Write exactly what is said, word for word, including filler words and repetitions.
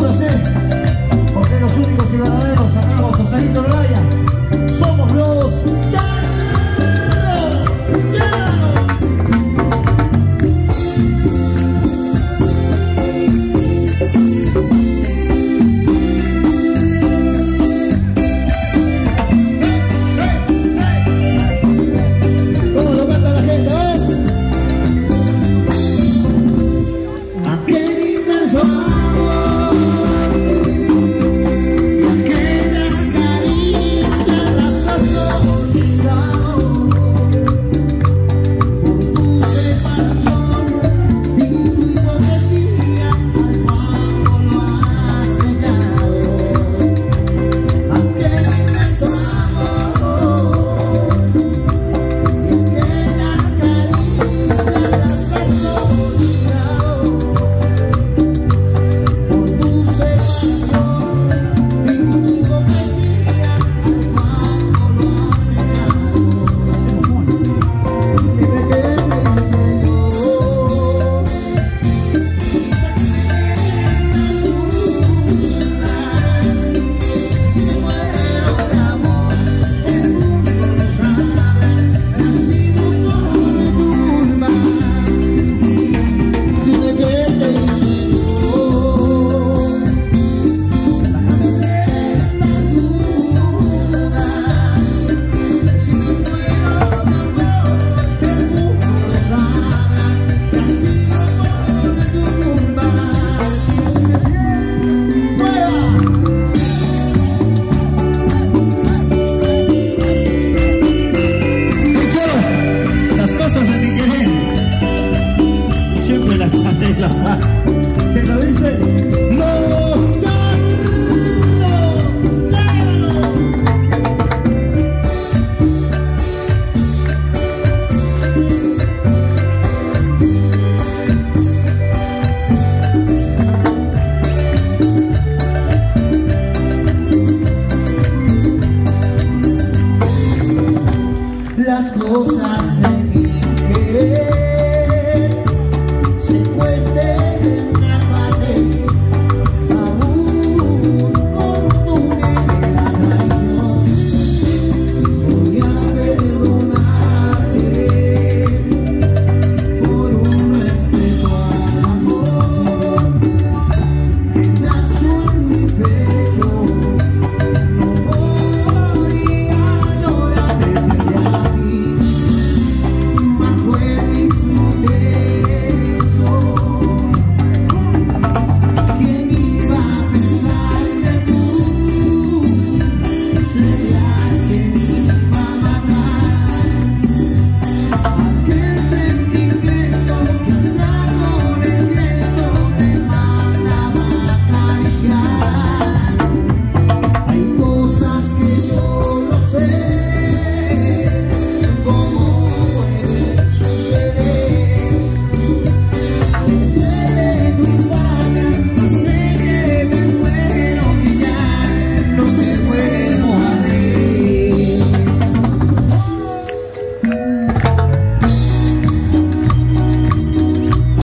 placer, porque los únicos y verdaderos acá bajo Salito Raya somos los Llaneros. ¡Llaneros! ¿Cómo lo canta la gente, eh? Aquel inmenso amor y aquellas caricias las has olvidado por tu separación y tu hipocresía al cuando lo has sellado. Aquel inmenso amor y aquellas caricias las has olvidado por tu separación y tu hipocresía al cuando lo has sellado. Dime qué te hice yo, quizá que me esta duda. Si me muero de amor, el mundo lo sabrá, ha sido por tu culpa. Dime qué te hice yo, sácame de esta duda. Si me muero de amor, el mundo lo sabrá, ha sido por tu culpa. ¡Mueva! Las cosas de mi querer siempre las arregla.